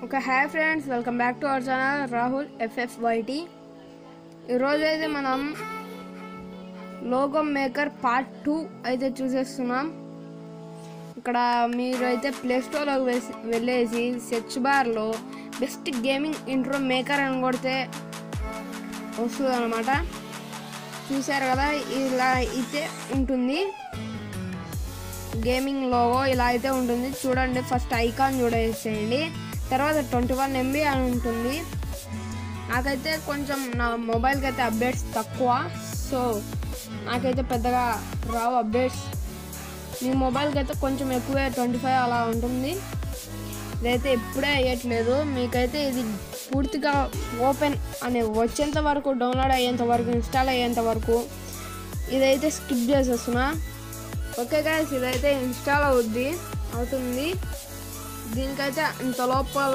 Okay hi friends, welcome back to our channel Rahul FFYT. ఈరోజు అయితే మనం లోగో మేకర్ పార్ట్ 2 అయితే చూసేస్తున్నాం. ఇక్కడ మీరు అయితే ప్లేస్టోర్లోకి వెళ్ళేసి సెర్చ్ బార్లో బెస్ట్ గేమింగ్ ఇంట్రో మేకర్ అని కొడితే వస్తుంది అన్నమాట. చూసారు కదా, ఇలా అయితే ఉంటుంది గేమింగ్ లోగో. ఇలా అయితే ఉంటుంది చూడండి. ఫస్ట్ ఐకాన్ చూడేసేయండి, తర్వాత 21 MB అని ఉంటుంది. నాకైతే కొంచెం నా మొబైల్కి అయితే అప్డేట్స్ తక్కువ, సో నాకైతే పెద్దగా రావు అప్డేట్స్. మీ మొబైల్కి అయితే కొంచెం ఎక్కువే 25 అలా ఉంటుంది. ఇదైతే ఇప్పుడే అయ్యట్లేదు, మీకైతే ఇది పూర్తిగా ఓపెన్ అని వచ్చేంత వరకు, డౌన్లోడ్ అయ్యేంత వరకు, ఇన్స్టాల్ అయ్యేంత వరకు ఇదైతే స్కిప్ చేసేస్తున్నా. ఓకే గైస్, ఇదైతే ఇన్స్టాల్ అవుతుంది. దీనికైతే ఇంత లోపల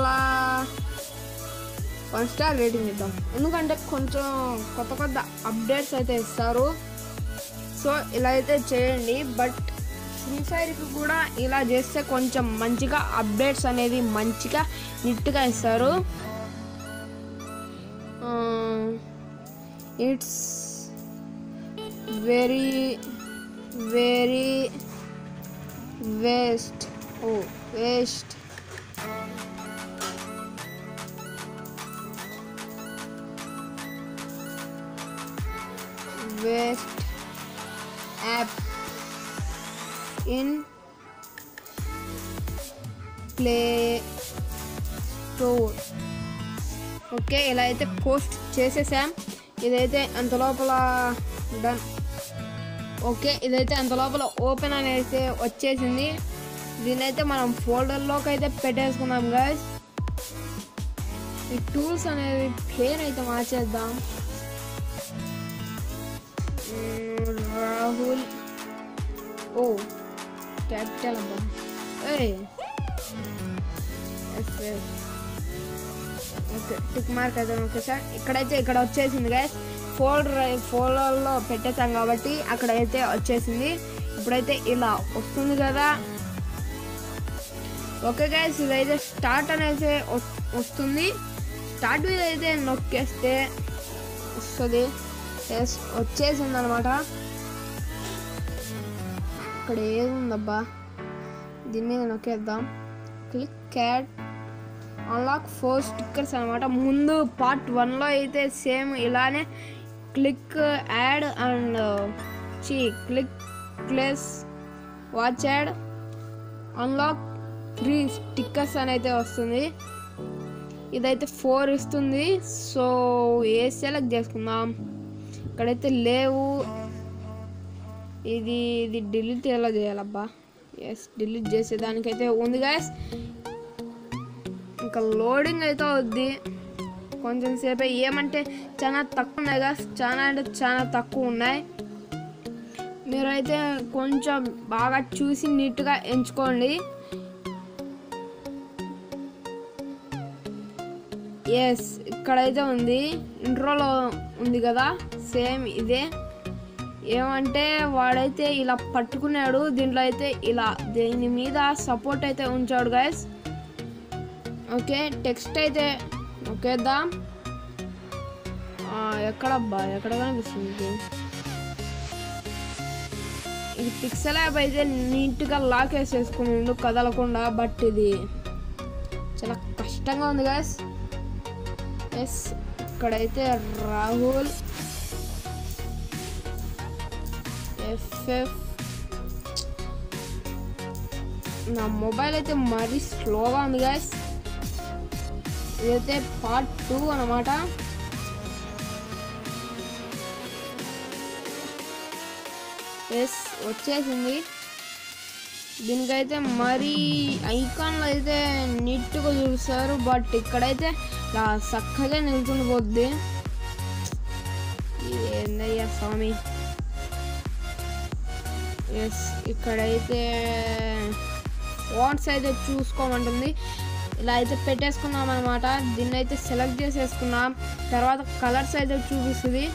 1 స్టార్ రేటింగ్ ఇద్దాం, ఎందుకంటే కొంచెం కొత్త అప్డేట్స్ అయితే ఇస్తారు. సో ఇలా అయితే చేయండి. బట్ ఫ్రీ ఫైర్కి కూడా ఇలా చేస్తే కొంచెం మంచిగా అప్డేట్స్ అనేది మంచిగా నీట్గా ఇస్తారు. It's very waste app in Play Store. Okay, ఇలా అయితే పోస్ట్ చేసేసాం. ఇదైతే అంత లోపల డన్. ఓకే, ఇదైతే అంత లోపల ఓపెన్ అని అయితే వచ్చేసింది. దీనైతే మనం ఫోల్డర్లోకి అయితే పెట్టేసుకుందాం గైస్. ఈ టూల్స్ అనేది పేరు అయితే మార్చేద్దాం, రాహుల్. క్యాపిటల్ అబ్బా. ఓకే, టిక్ మార్క్ అయితే ఓకే సార్. ఇక్కడ వచ్చేసింది గైస్. ఫోల్డర్లో పెట్టేసాం కాబట్టి అక్కడైతే వచ్చేసింది. ఇప్పుడైతే ఇలా వస్తుంది కదా. ఓకే గైస్, ఇదైతే స్టార్ట్ అనేది వస్తుంది. స్టార్ట్ మీద అయితే నొక్కేస్తే వస్తుంది. వచ్చేసింది అనమాట. ఇక్కడ ఏముందబ్బా, దీని మీద నొక్కేద్దాం. క్లిక్ యాడ్ అన్లాక్ 4 స్టిక్కర్స్ అనమాట. ముందు పార్ట్ 1లో అయితే సేమ్ ఇలానే click ad and click place watch ad unlock 3 stickers అని అయితే వస్తుంది. ఇదైతే 4 ఇస్తుంది. సో ఏ సెలెక్ట్ చేసుకుందాం. ఇక్కడైతే లేవు. ఇది డిలీట్ ఎలా చేయాలబ్బా. డిలీట్ చేసేదానికైతే ఉంది గాయస్. ఇంకా లోడింగ్ అయితే అవుద్ది కొంచెం సేపు. ఏమంటే చాలా తక్కువ ఉన్నాయి గాయస్, చాలా అంటే చాలా తక్కువ ఉన్నాయి. మీరైతే కొంచెం బాగా చూసి నీట్గా ఎంచుకోండి. ఇక్కడైతే ఉంది, ఇంట్రోలో ఉంది కదా, సేమ్ ఇదే. ఏమంటే వాడైతే ఇలా పట్టుకున్నాడు, దీంట్లో అయితే ఇలా దీని మీద సపోర్ట్ అయితే ఉంచాడు గైస్. ఓకే, టెక్స్ట్ అయితే ఒకేద్దాం. ఎక్కడ కనిపిస్తుంది ఇది? పిక్సెల్ యాప్ అయితే నీట్గా లాక్ వేసేసుకుని కదలకుండా. బట్ ఇది చాలా కష్టంగా ఉంది గైస్. ఇక్కడైతే రాహుల్ FF. నా మొబైల్ అయితే మరీ స్లోగా ఉంది గైస్. ఇదైతే పార్ట్ 2 అన్నమాట. వచ్చేసింది. దీనికైతే మరీ ఐకాన్లో అయితే నీట్గా చూపిస్తారు, బట్ ఇక్కడైతే ఇలా చక్కగా నిల్చుండిపోద్ది. ఏందయ్యా స్వామి. ఇక్కడైతే ఫాంట్స్ అయితే చూసుకోమంటుంది. ఇలా అయితే పెట్టేసుకున్నాం అనమాట. దీన్ని అయితే సెలెక్ట్ చేసేసుకున్నాం. తర్వాత కలర్స్ అయితే చూపిస్తుంది.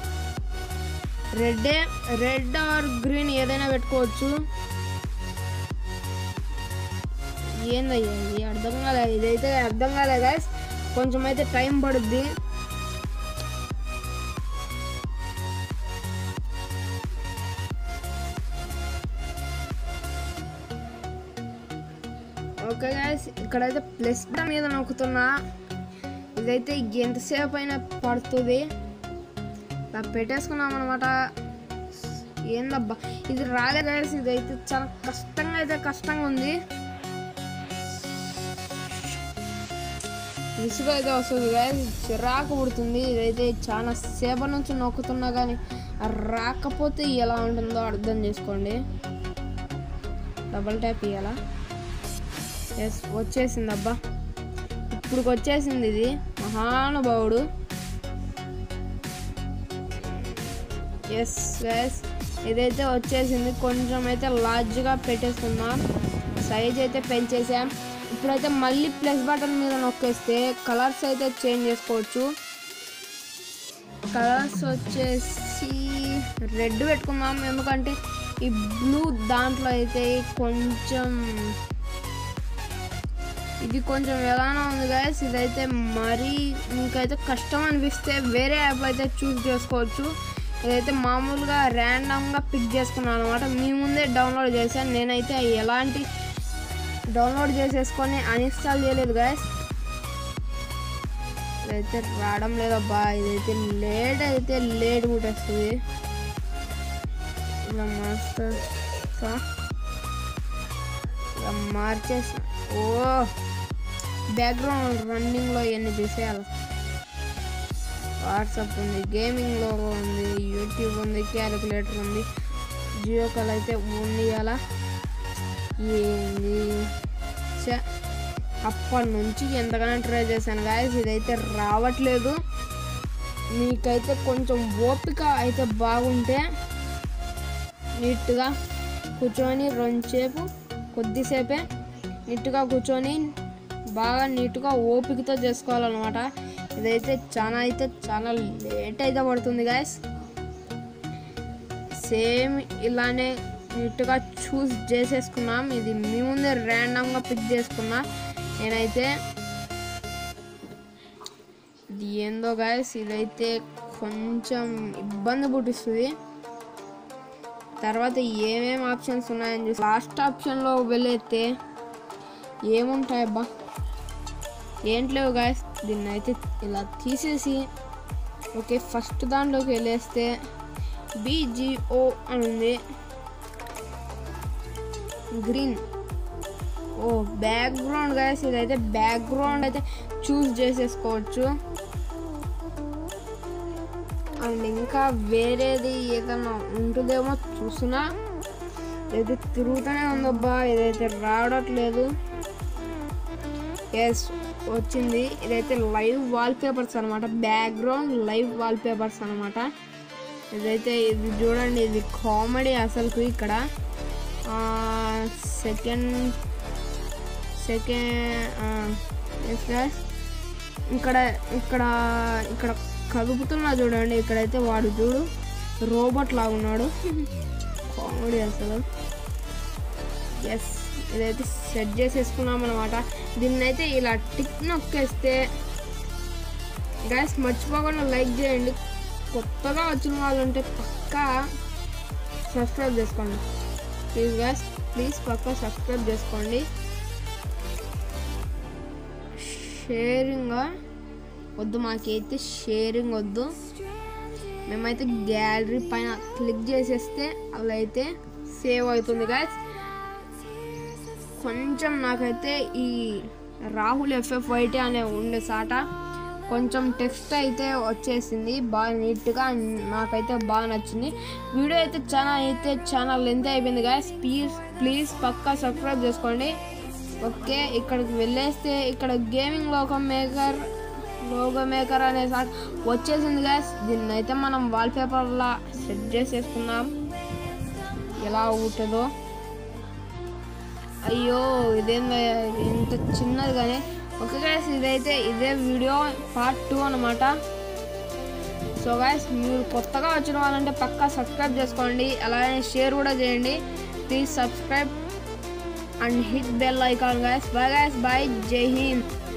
రెడ్ ఆర్ గ్రీన్ ఏదైనా పెట్టుకోవచ్చు. ఏందయ్యా ఇది అర్థం కాలేదు, ఇదైతే అర్థం కాలేదు గైస్, కొంచెం అయితే టైం పడుద్ది. ఓకే గైస్, ఇక్కడైతే ప్లస్ బటన్ మీద నొక్కుతున్నా. ఇదైతే ఎంతసేపు అయినా పడుతుంది. ఇలా పెట్టేసుకున్నాం అనమాట. ఏందబ్బా ఇది రాలే గైస్, ఇదైతే చాలా కష్టంగా ఉంది. విసుగు అయితే వస్తుంది గైస్, చిరాకు పుడుతుంది. ఇదైతే చాలా సేపటి నుంచి నొక్కుతున్నా కానీ రాకపోతే ఎలా ఉంటుందో అర్థం చేసుకోండి. డబుల్ ట్యాప్ ఇవ్వాలా? ఎస్, వచ్చేసింది అబ్బా, ఇప్పుడు వచ్చేసింది. ఇది మహానుభావుడు. ఎస్ గైస్, ఇదైతే వచ్చేసింది. కొంచెం అయితే లార్జ్గా పెట్టేసుకున్నాం, సైజ్ అయితే పెంచేసాం. ఇప్పుడైతే మళ్ళీ ప్లస్ బటన్ మీద నొక్కేస్తే కలర్స్ అయితే చేంజ్ చేసుకోవచ్చు. కలర్స్ వచ్చేసి రెడ్ పెట్టుకున్నాం, ఎందుకంటే ఈ బ్లూ దాంట్లో అయితే ఇది కొంచెం ఎలానో ఉంది గైస్. ఇదైతే మరీ మీకైతే కష్టం అనిపిస్తే వేరే యాప్ అయితే చూస్ చేసుకోవచ్చు. ఇదైతే మామూలుగా ర్యాండమ్గా పిక్ చేసుకున్నాను అనమాట. మీ ముందే డౌన్లోడ్ చేశాను. నేనైతే ఎలాంటి డౌన్లోడ్ చేసేసుకొని అన్ఇన్స్టాల్ చేయలేదు గైస్. ఇదైతే రావడం లేదబ్బా, ఇదైతే లేట్ పుట్టేస్తుంది. ఇలా మార్చేస్తా. ఓ బ్యాక్గ్రౌండ్ రన్నింగ్లో ఎన్ని తీసేయాలి. వాట్సాప్ ఉంది, గేమింగ్లో ఉంది, యూట్యూబ్ ఉంది, క్యాలిక్యులేటర్ ఉంది, జియో కాల్ అయితే ఉండియాలా. ఏంది అప్పటి నుంచి ఎంతగానో ట్రై చేశాను గాయస్, ఇదైతే రావట్లేదు. మీకైతే కొంచెం ఓపిక అయితే బాగుంటే నీట్గా కూర్చొని కొద్దిసేపే నీట్గా కూర్చొని బాగా నీట్గా ఓపికతో చేసుకోవాలన్నమాట. ఇదైతే చాలా లేట్ అయితే పడుతుంది గాయస్. సేమ్ ఇలానే నీట్గా చూస్ చేసేసుకున్నాం. ఇది మీ ముందే ర్యాండమ్గా పిక్ చేసుకున్నా నేనైతే. ఇది ఏందో గాయస్, ఇదైతే కొంచెం ఇబ్బంది పుట్టిస్తుంది. తర్వాత ఏమేమి ఆప్షన్స్ ఉన్నాయని చూసి లాస్ట్ ఆప్షన్లో వెళ్ళైతే ఏముంటాయబ్బా, ఏంట్లేవు గాయస్. దీన్ని అయితే ఇలా తీసేసి ఓకే ఫస్ట్ దాంట్లోకి వెళ్ళేస్తే BGO అని ఉంది, గ్రీన్. ఓ బ్యాక్గ్రౌండ్ గాయస్, ఇదైతే బ్యాక్గ్రౌండ్ అయితే చూస్ చేసేసుకోవచ్చు. అండ్ ఇంకా వేరేది ఏదైనా ఉంటుందేమో చూసినా ఇదైతే తిరుగుతూనే ఉందబ్బా, ఇదైతే రావట్లేదు. ఎస్ వచ్చింది. ఇదైతే లైవ్ వాల్పేపర్స్ అనమాట, బ్యాక్గ్రౌండ్ లైవ్ వాల్పేపర్స్ అనమాట. ఇది చూడండి, ఇది కామెడీ అసలుకు. ఇక్కడ సెకండ్ ఇక్కడ కదుపుతున్నా చూడండి. ఇక్కడైతే వాడు చూడు రోబోట్ లాగా ఉన్నాడు, కామెడీ అసలు. ఎస్, ఇదైతే సెట్ చేసేసుకున్నాం అనమాట. దీన్ని అయితే ఇలా టిక్ నొక్కేస్తే గైస్ మర్చిపోకుండా లైక్ చేయండి. కొత్తగా వచ్చిన వాళ్ళు ఉంటే పక్కా సబ్స్క్రైబ్ చేసుకోండి ప్లీజ్ గైస్, ప్లీజ్ పక్కా సబ్స్క్రైబ్ చేసుకోండి. షేరింగ్ వద్దు, మాకైతే షేరింగ్ వద్దు. మేమైతే గ్యాలరీ పైన క్లిక్ చేసేస్తే అలా అయితే సేవ్ అవుతుంది గైస్. కొంచెం నాకైతే ఈ రాహుల్ FF1 అనే ఉండే సాట కొంచెం టెక్స్ట్ అయితే వచ్చేసింది బాగా నీట్గా, నాకైతే బాగా నచ్చింది. వీడియో అయితే చాలా లెంత్ అయిపోయింది గైస్. ప్లీజ్ పక్కా సబ్స్క్రైబ్ చేసుకోండి. ఓకే, ఇక్కడికి వెళ్ళేస్తే ఇక్కడ గేమింగ్ లోగో మేకర్ అనే సాట్ వచ్చేసింది గైస్. దీన్ని అయితే మనం వాల్పేపర్లా సెట్ చేసేసుకున్నాం. ఎలా ఉంటుందో, అయ్యో ఇదేందో ఇంత చిన్నది కానీ. ఓకే గైస్, ఇదే వీడియో పార్ట్ 2 అనమాట. సో గైస్, మీరు కొత్తగా వచ్చిన వాళ్ళంటే పక్కా సబ్స్క్రైబ్ చేసుకోండి, అలాగే షేర్ కూడా చేయండి. Please subscribe and hit bell icon guys. Bye guys, bye, Jai Hind.